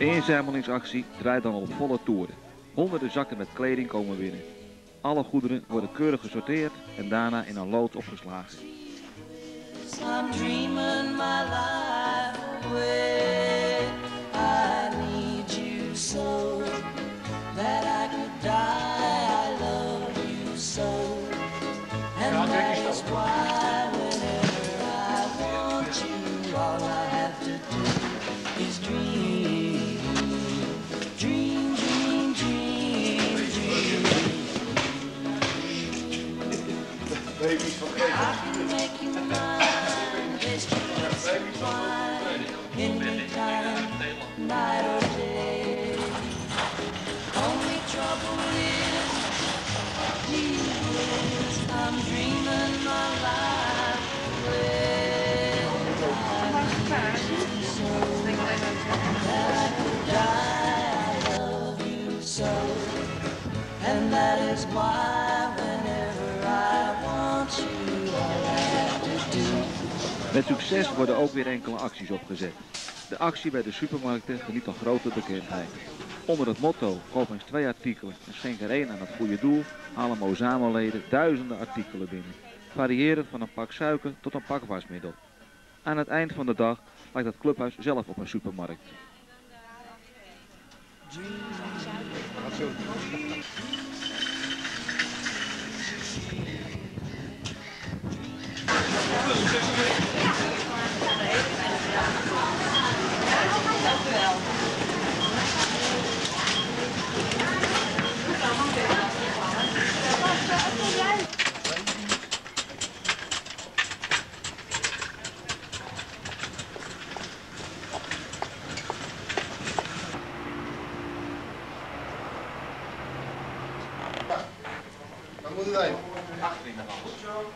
De inzamelingsactie draait dan op volle toeren. Honderden zakken met kleding komen binnen. Alle goederen worden keurig gesorteerd en daarna in een loods opgeslagen. I'm dreaming my life away. I need you so that I could die. I love you so. And that is why whenever I want you, all I have to do is dream. Dream, dream, dream, dream. I can make you mine. Anytime, night or day. Only trouble is, I'm dreaming my life away. I need you so that I could die. I love you so, and that is why whenever I want you, all I have to do. Met succes worden ook weer enkele acties opgezet. De actie bij de supermarkten geniet al grote bekendheid. Onder het motto koop eens 2 artikelen en schenk er 1 aan het goede doel halen Mozamo-leden duizenden artikelen binnen. Variërend van een pak suiker tot een pak wasmiddel. Aan het eind van de dag lijkt het clubhuis zelf op een supermarkt. Waar moeten wij? Achterin de hand.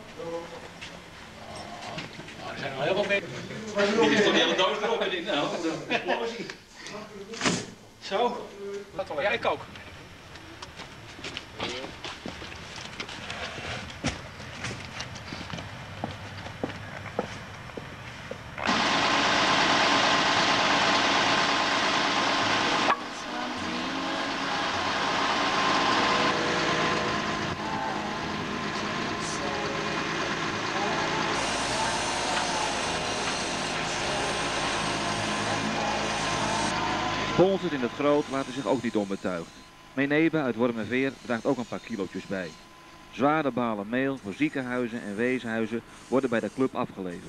Er zijn nog heel veel mensen. Die is toch de hele doos erop en ik nou. Explosie. Zo. Ja, ik ook. Sponsors in het groot laten zich ook niet onbetuigd. Menebe uit Wormerveer draagt ook een paar kilootjes bij. Zware balen meel voor ziekenhuizen en weeshuizen worden bij de club afgeleverd.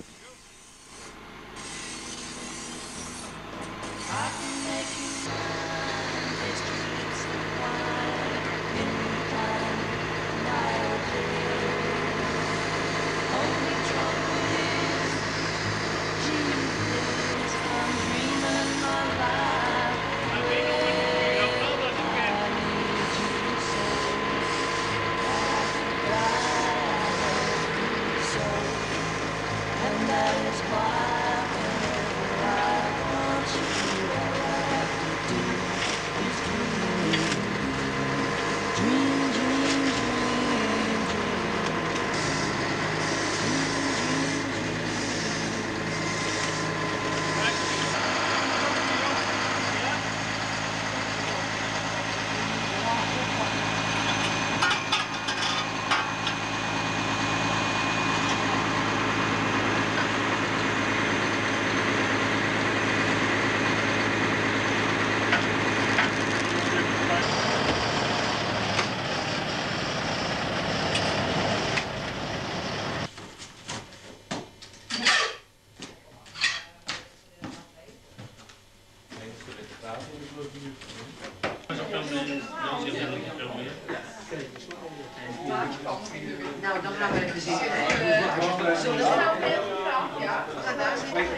Nou, dan gaan we even zitten. Zullen we nou heel graag? Ja, we gaan daar zitten.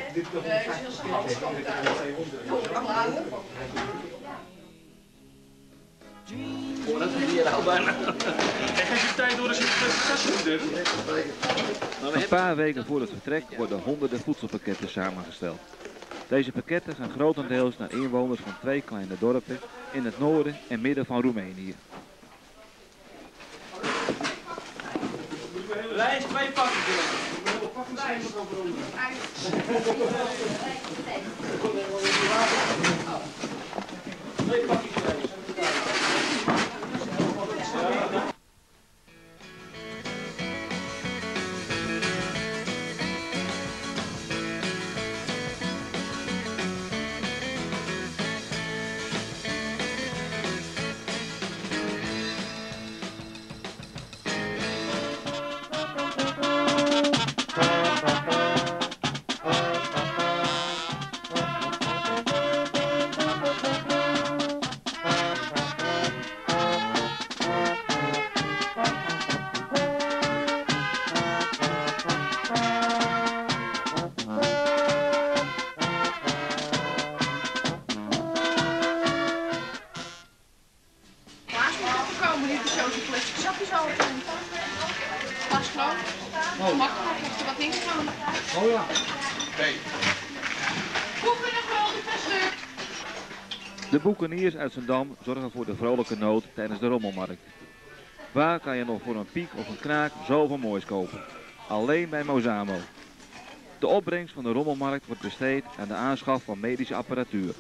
Dat is hier al bijna. Geef je tijd door als je het kastje moet doen. Een paar weken voor het vertrek worden honderden voedselpakketten samengesteld. Deze pakketten gaan grotendeels naar inwoners van 2 kleine dorpen in het noorden en midden van Roemenië. Lijst 2 pakken. Makkelijk, heeft er wat in gaan. Oh ja. Boeken nog wel die stuk. De boekeniers uit Zandam zorgen voor de vrolijke noot tijdens de rommelmarkt. Waar kan je nog voor een piek of een kraak zoveel moois kopen? Alleen bij Mozamo. De opbrengst van de rommelmarkt wordt besteed aan de aanschaf van medische apparatuur.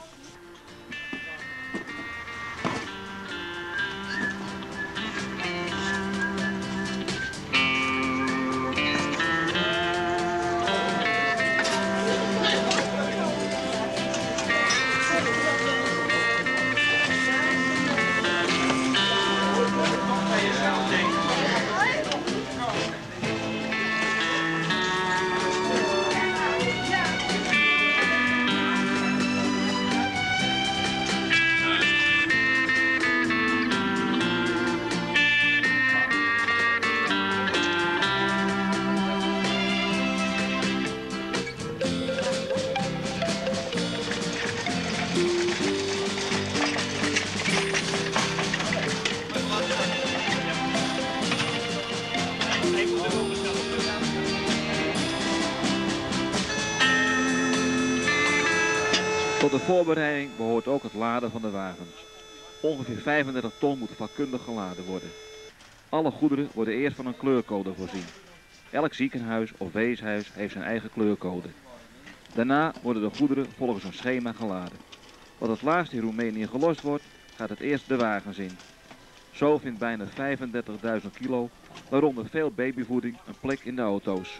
Tot de voorbereiding behoort ook het laden van de wagens. Ongeveer 35 ton moet vakkundig geladen worden. Alle goederen worden eerst van een kleurcode voorzien. Elk ziekenhuis of weeshuis heeft zijn eigen kleurcode. Daarna worden de goederen volgens een schema geladen. Wat het laatst in Roemenië gelost wordt, gaat het eerst de wagens in. Zo vindt bijna 35.000 kilo, waaronder veel babyvoeding, een plek in de auto's.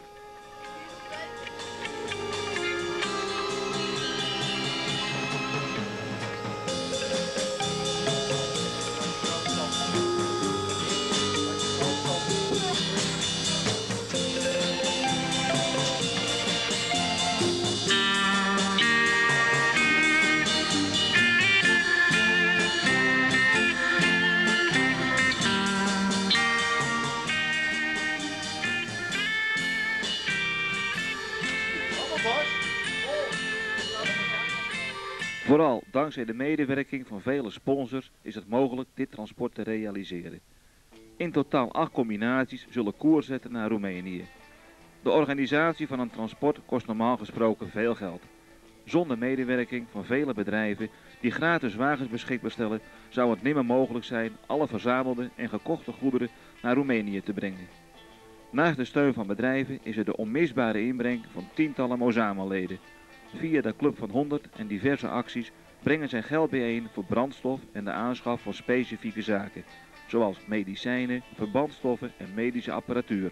Vooral dankzij de medewerking van vele sponsors is het mogelijk dit transport te realiseren. In totaal 8 combinaties zullen koers zetten naar Roemenië. De organisatie van een transport kost normaal gesproken veel geld. Zonder medewerking van vele bedrijven die gratis wagens beschikbaar stellen, zou het nimmer mogelijk zijn alle verzamelde en gekochte goederen naar Roemenië te brengen. Naast de steun van bedrijven is er de onmisbare inbreng van tientallen Mozamo-leden. Via de Club van 100 en diverse acties brengen zij geld bijeen voor brandstof en de aanschaf van specifieke zaken, zoals medicijnen, verbandstoffen en medische apparatuur.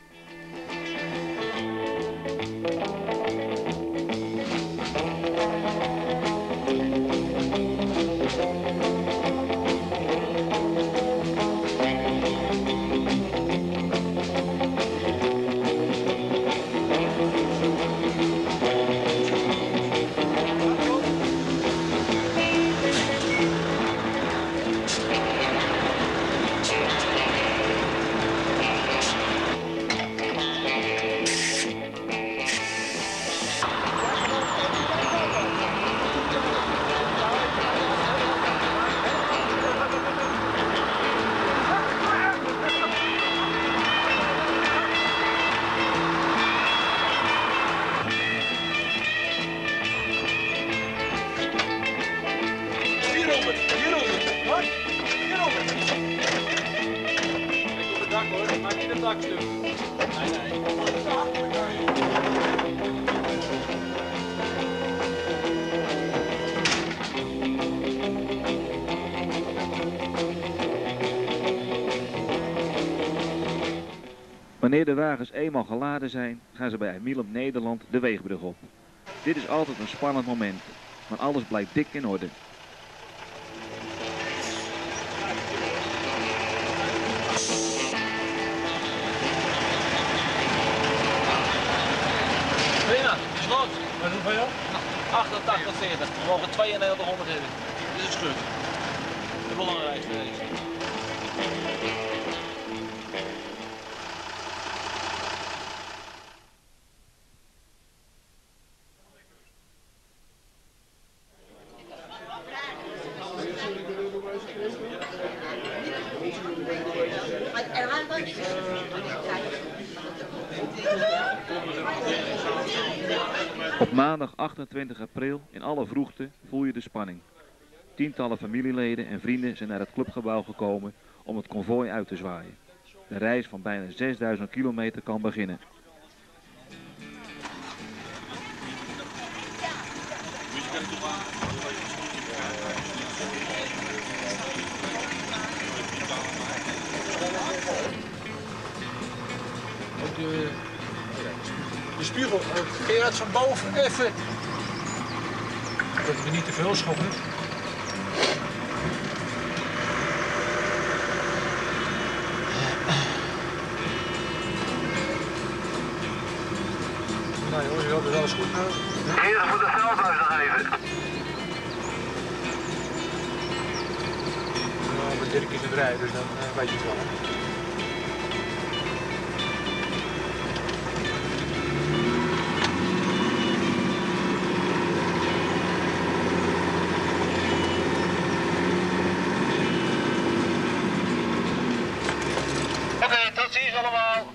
Wanneer de wagens eenmaal geladen zijn, gaan ze bij Emiel Nederland de weegbrug op. Dit is altijd een spannend moment, maar alles blijft dik in orde. Prima, slot. Wat is het voor jou? 88, 40. We mogen 9200 hebben. Dit is goed. De belangrijkste is. Op maandag 28 april in alle vroegte voel je de spanning. Tientallen familieleden en vrienden zijn naar het clubgebouw gekomen om het konvooi uit te zwaaien. De reis van bijna 6000 kilometer kan beginnen. De spiegel, Gerard van boven, even. Dat we niet te veel schoppen. Nee hoor, je had het wel eens goed nou. Heren, voor de veldhuis nog even. Ja, met Dirk is het rijden, dus dan weet je het wel. Oké, tot ziens allemaal.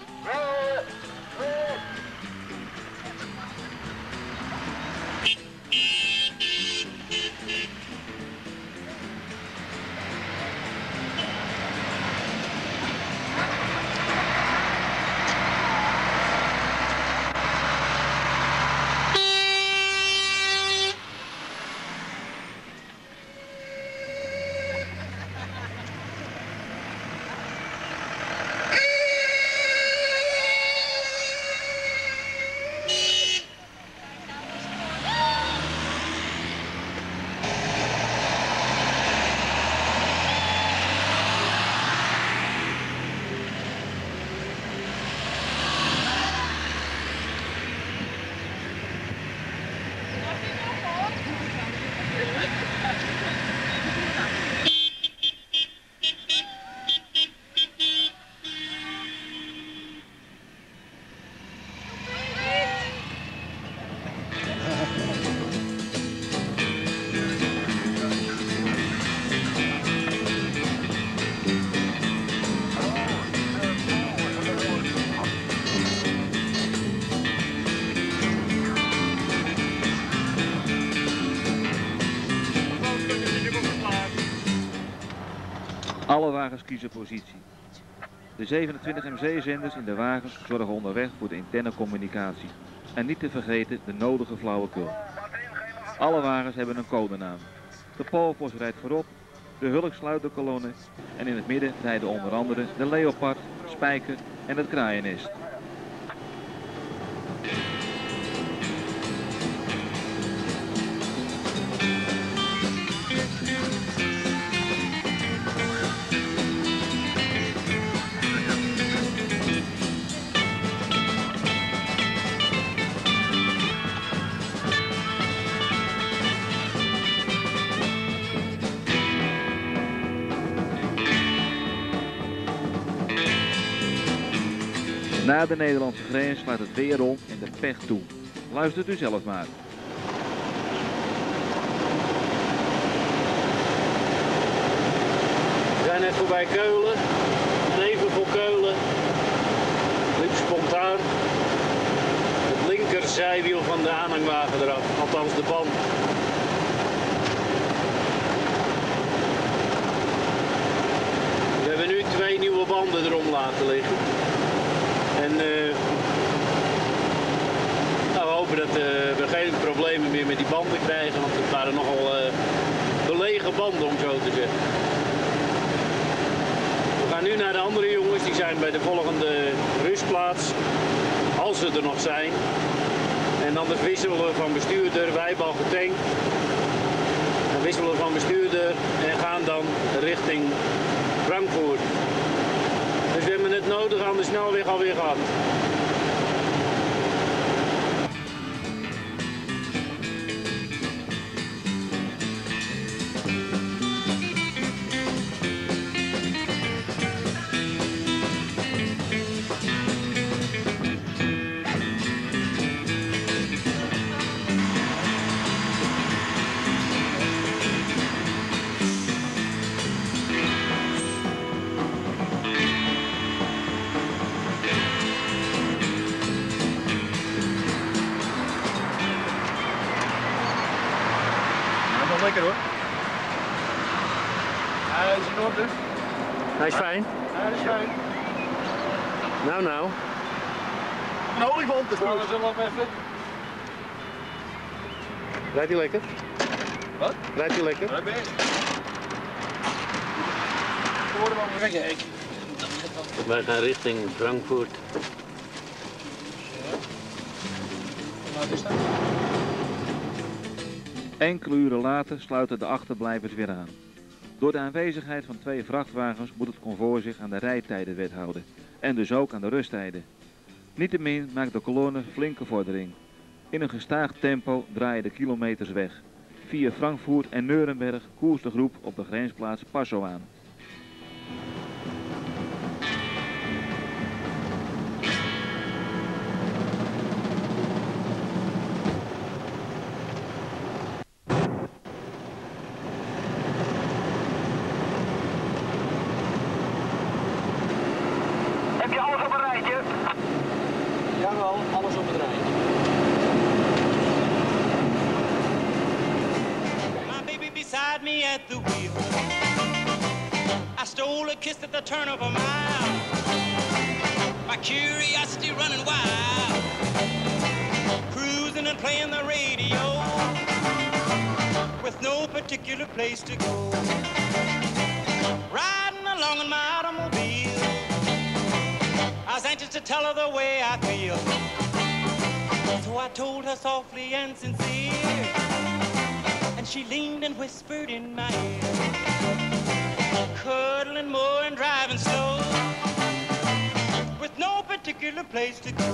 Alle wagens kiezen positie. De 27 MZ-zenders in de wagens zorgen onderweg voor de interne communicatie. En niet te vergeten de nodige flauwekul. Alle wagens hebben een codenaam. De Poolpost rijdt voorop, de Hulk sluit de kolonne en in het midden rijden onder andere de Leopard, Spijker en het Kraaiennest. Na de Nederlandse grens slaat het weer om en de pech toe. Luistert u zelf maar. We zijn net voorbij Keulen, neven voor Keulen, liep spontaan het linkerzijwiel van de aanhangwagen eraf, althans de band. We hebben nu 2 nieuwe banden erom laten liggen. En nou, we hopen dat we geen problemen meer met die banden krijgen, want het waren nogal belegen banden om zo te zeggen. We gaan nu naar de andere jongens, die zijn bij de volgende rustplaats, als ze er nog zijn. En dan het wisselen van bestuurder, wij hebben al getankt. Dan wisselen van bestuurder en gaan dan richting Frankfurt. Dus we hebben het nodig aan de snelweg alweer gehad. Gaat lekker hoor. Hij is in orde. Hij is fijn. Hij is fijn. Nou. Een olifant is goed. We zullen hem even. Rijdt hij lekker? Wat? Rijdt hij lekker? Daar ben je. Kijk. Wij gaan richting Frankfurt. Wat is dat? Enkele uren later sluiten de achterblijvers weer aan. Door de aanwezigheid van 2 vrachtwagens moet het konvooi zich aan de rijtijdenwet houden en dus ook aan de rusttijden. Niettemin maakt de kolonne flinke vordering. In een gestaag tempo draaien de kilometers weg. Via Frankfurt en Nuremberg koerst de groep op de grensplaats Passau aan. Heb je alles op een rijtje? Jawel, alles op het rijtje. My baby beside me at the wheel. I stole a kiss at the turn of a mile. My curiosity running wild. Cruising and playing the radio. With no particular place to go. Riding along in my automobile. I was anxious to tell her the way I feel. So I told her softly and sincere. And she leaned and whispered in my ear. Cuddling more and driving slow. With no particular place to go.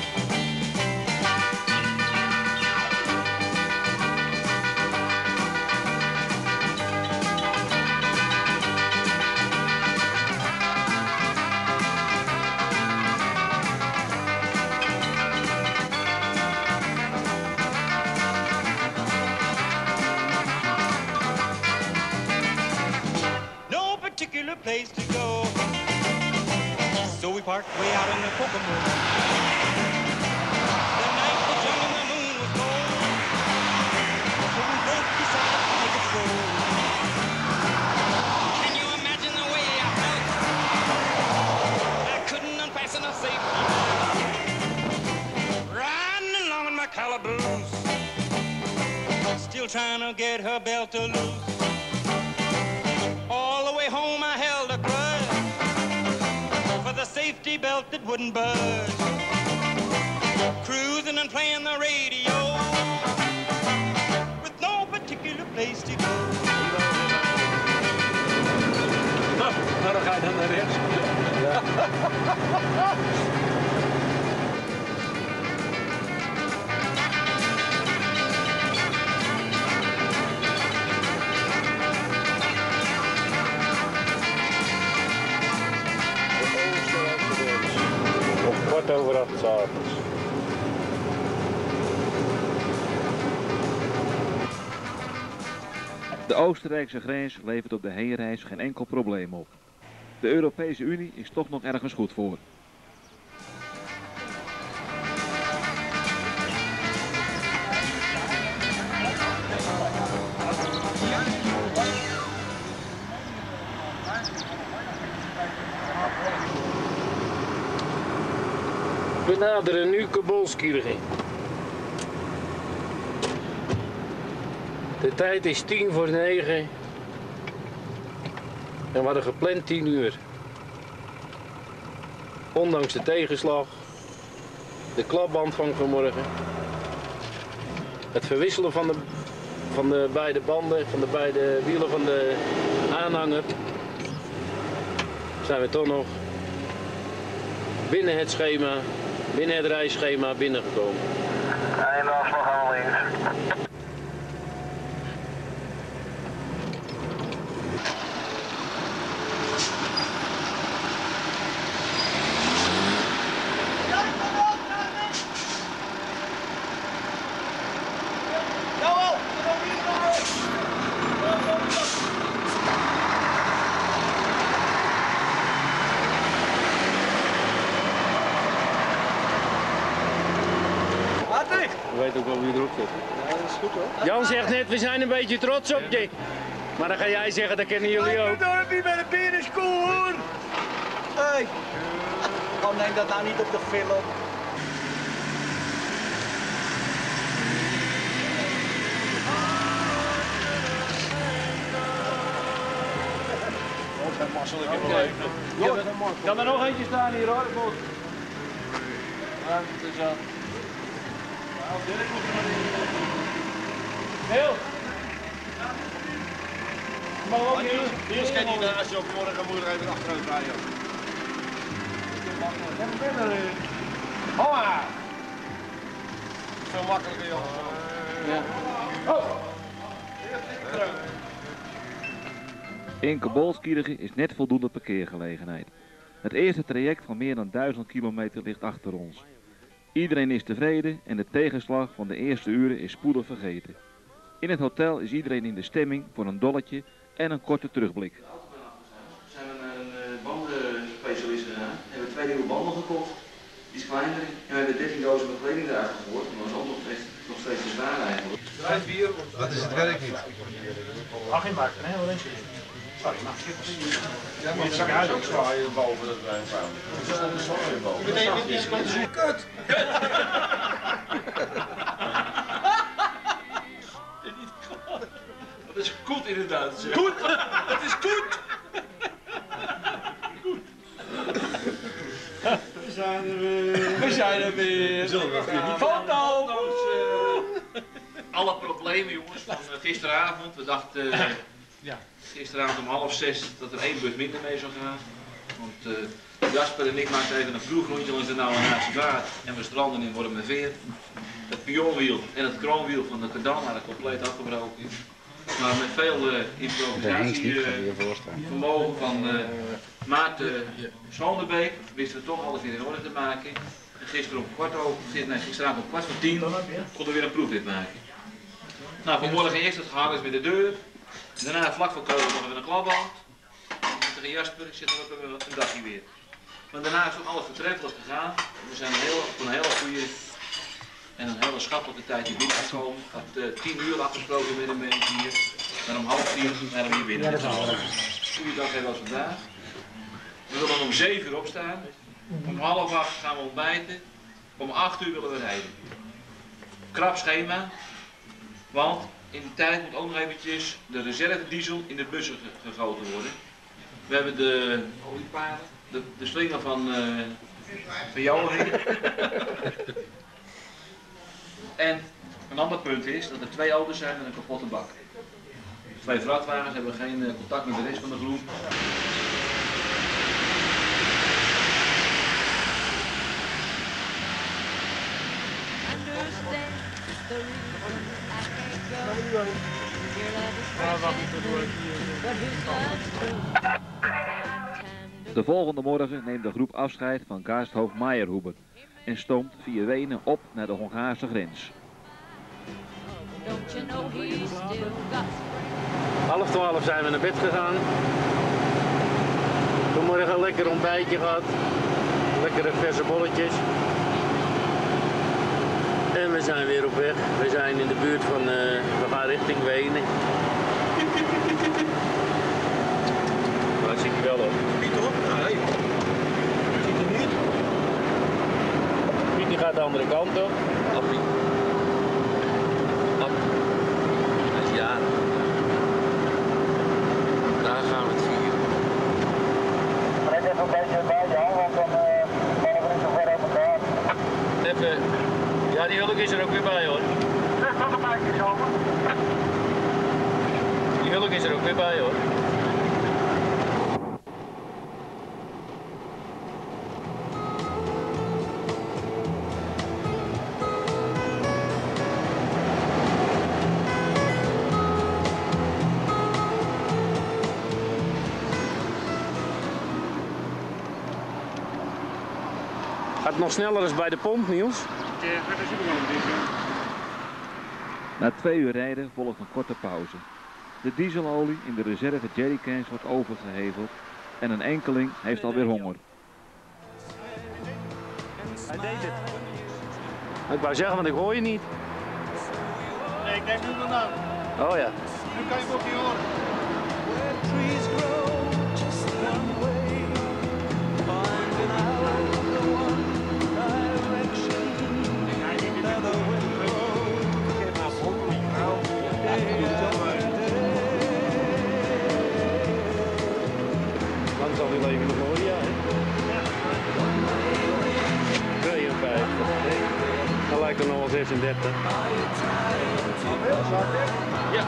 Particular place to go. So we parked way out in the Kokomo. The night was young and the moon was cold. So we both decided to make a stroll. Can you imagine the way I felt? I couldn't unfasten a safety belt. Riding along in my calaboose. Still trying to get her belt to loose. All the way home I held a grudge for the safety belt that wouldn't budge. Cruising and playing the radio with no particular place to go. Nou, dan ga je dan naar rechts. Ja. Over 8 s'avonds. De Oostenrijkse grens levert op de heenreis geen enkel probleem op. De Europese Unie is toch nog ergens goed voor. We naderen nu Kobolskirchen. De tijd is 9:10 en we hadden gepland 10 uur. Ondanks de tegenslag, de klapband van vanmorgen, het verwisselen van de beide banden, van de beide wielen van de aanhanger, zijn we toch nog binnen het schema. Binnen het reisschema binnengekomen. Einde afslag aan links. We weten ook wel weer erop zetten. Ja, dat is goed hoor. Jan zegt net, we zijn een beetje trots op je. Maar dan ga jij zeggen, dat kennen jullie ook. Ik doe niet met een bierenskoel hoor! Hé! Oh, neem dat nou niet op de film. Kan er nog eentje staan hier hoor? Ja, het is al. Heel. Maar ook hier. Hier kan je als je op morgen moet er even achteruit rijden. Hoppa! Veel makkelijker jongens. Ja. Oh! In Kabolskirchen is net voldoende parkeergelegenheid. Het eerste traject van meer dan 1000 kilometer ligt achter ons. Iedereen is tevreden en de tegenslag van de eerste uren is spoedig vergeten. In het hotel is iedereen in de stemming voor een dolletje en een korte terugblik. We zijn naar een bandenspecialist gegaan. We hebben 2 nieuwe banden gekocht. Die is kleiner. En we hebben 13 dozen met kleding eruit gegooid. Maar dat is ook nog steeds te zwaar eigenlijk. Dat is het werk niet. Mag je maken, hè? Wat is het? Sorry, mag je Ja, maar het is ook zwaar hier boven dat wij vrouwen. Er staat een zwaar hier boven. Dat is gewoon kut! Dat is goed inderdaad. Goed! Het is goed! Goed! We zijn er weer! We zijn er weer! Foto's! Alle problemen jongens van gisteravond. We dachten gisteravond om 5:30 dat er 1 bus minder mee zou gaan. Want Jasper en ik maakten even een vroegrondje langs de Nauwe Natie Vaart. En we stranden in Wormerveer. Het pionwiel en het kroonwiel van de Kardam waren compleet afgebroken. Maar met veel improvisatievermogen van Maarten Zonderbeek wisten we toch alles weer in orde te maken. En gisteravond om 9:15 konden we weer een proefrit maken. Nou, vanmorgen eerst het gehangen met de deur. Daarna vlak voor Keulen nog even een klapband. Tegen Jasper, ik zit er op een dagje weer. Maar daarna is ook alles vertreffelijk gegaan. We zijn voor een hele goede en een hele schappelijke tijd hier binnengekomen. Ik had 10 uur afgesproken met een mensen hier. En om 9:30 zijn we hier binnen. Goeie dag hebben we als vandaag. We willen om 7 uur opstaan. Om 7:30 gaan we ontbijten. Om 8 uur willen we rijden. Krap schema. Want in die tijd moet ook nog eventjes de reserve diesel in de bussen gegoten worden. We hebben de olieparen, de slinger van Johan. En een ander punt is dat er 2 auto's zijn met een kapotte bak. 2 vrachtwagens hebben geen contact met de rest van de groep. De volgende morgen neemt de groep afscheid van Gasthof Meyerhuber en stoomt via Wenen op naar de Hongaarse grens. 11:30 zijn we naar bed gegaan. Vanmorgen een lekker ontbijtje gehad. Lekkere verse bolletjes. En we zijn weer op weg. We zijn in de buurt van, we gaan richting Wenen. Maar dat zie je wel op. Niet hoor? Nee. Ziet er niet? Piet die gaat de andere kant op. Appie. Appie. Hij is jaren. Daar gaan we het vieren. Breng even een beetje bij jou, want dan vallen we niet zo ver uit elkaar. Even. Ja, die hulk is er ook weer bij hoor. Zeg nog een beetje over. Die hulk is er ook weer bij hoor. Gaat het nog sneller als bij de pomp, Niels? Na 2 uur rijden volgt een korte pauze. De dieselolie in de reserve jerrycans wordt overgeheveld en een enkeling heeft alweer honger. Hij deed het. Ik wou zeggen, want ik hoor je niet. Nee, ik neem nu banaan. Oh ja. Nu kan je hem ook niet horen. Lang zal die leven nog nooit, ja. 52. Dat lijkt er nog wel 36. Ja.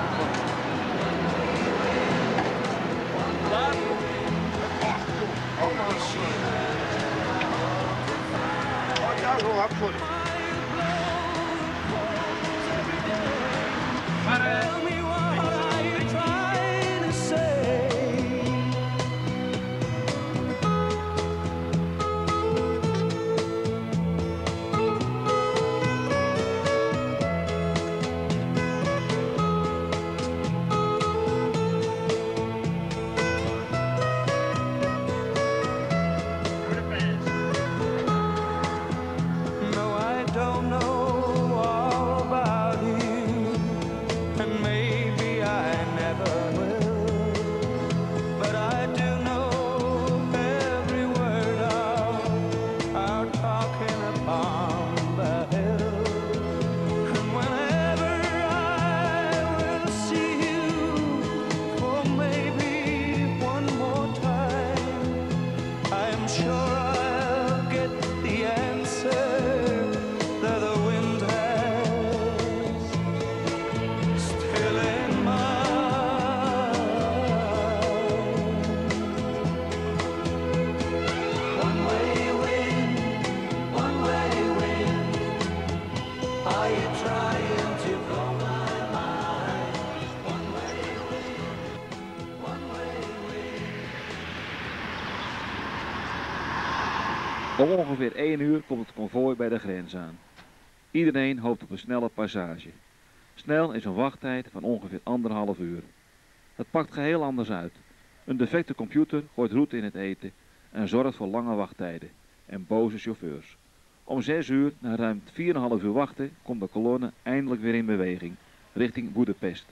Om ongeveer 1 uur komt het konvooi bij de grens aan. Iedereen hoopt op een snelle passage. Snel is een wachttijd van ongeveer 1,5 uur. Het pakt geheel anders uit. Een defecte computer gooit route in het eten en zorgt voor lange wachttijden en boze chauffeurs. Om 6 uur, na ruim 4,5 uur wachten, komt de kolonne eindelijk weer in beweging, richting Boedapest.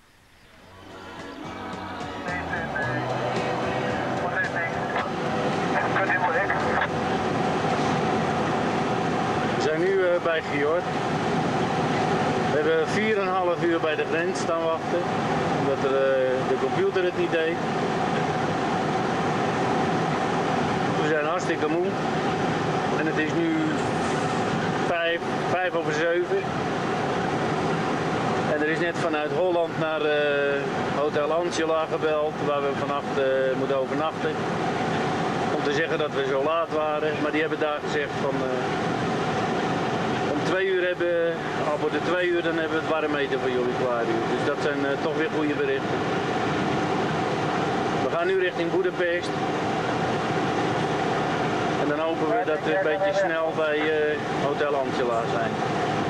We zijn nu bij Gjord. We hebben 4,5 uur bij de grens staan wachten, omdat de computer het niet deed. We zijn hartstikke moe en het is nu 5 over 7. En er is net vanuit Holland naar Hotel Angela gebeld, waar we vannacht moeten overnachten. Om te zeggen dat we zo laat waren, maar die hebben daar gezegd van om 2 uur hebben, al voor de 2 uur dan hebben we het warm eten voor jullie klaar. Dus dat zijn toch weer goede berichten. We gaan nu richting Boedapest. En dan hopen we dat we een beetje snel bij Hotel Angela zijn.